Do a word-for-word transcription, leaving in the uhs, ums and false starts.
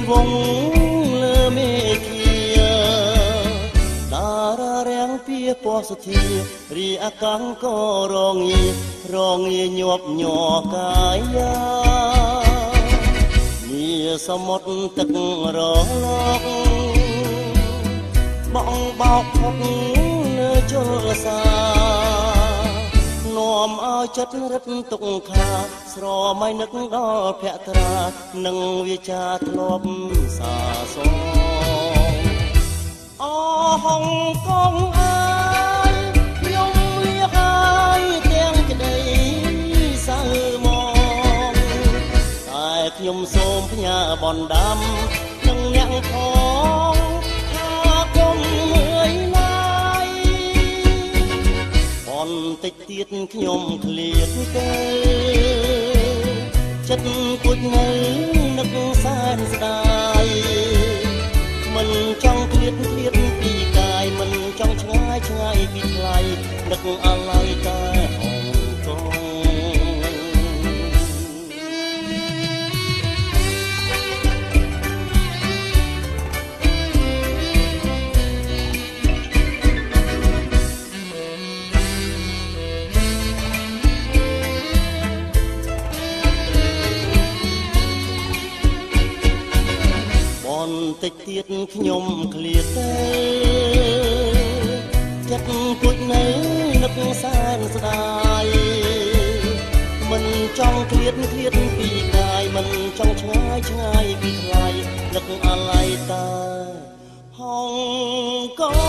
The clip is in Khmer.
វងលើមេឃាតារារាំងពីពណ៌សុធារីអាកាំងក៏រងារងាញាប់ញ័រកាយាមាសមុទ្រទឹករលកបងបោកផុតលើជលសានាំឲ្យចិត្តរឹតទុកខាស្រមៃនឹកដល់ភក្ត្រានឹងវាចាធ្លាប់សាសងអហង្កងអើយខ្ញុំលៀកហើយទាំងក្តីសៅមកតែខ្ញុំសូមផ្ញើបណ្ដាំនឹងអ្នកផងថាគុំមើលណាយបន្តិចទៀតខ្ញុំឃ្លាតទៅចិត្តគួចនៅនឹកសែនស្ដាយមិនចង់ឃ្លាតឃ្លាតពីកាយមិនចង់ឆ្ងាយឆ្ងាយពីថ្លៃនឹកអាឡ័យតែហង្កងបន្តិចទៀតខ្ញុំឃ្លាតទៅចិត្តគួចនៅនឹកសែនស្ដាយមិនចង់ឃ្លាតឃ្លាតពីកាយមិនចង់ឆ្ងាយឆ្ងាយពីថ្លៃនឹកអាឡ័យតែហង្កង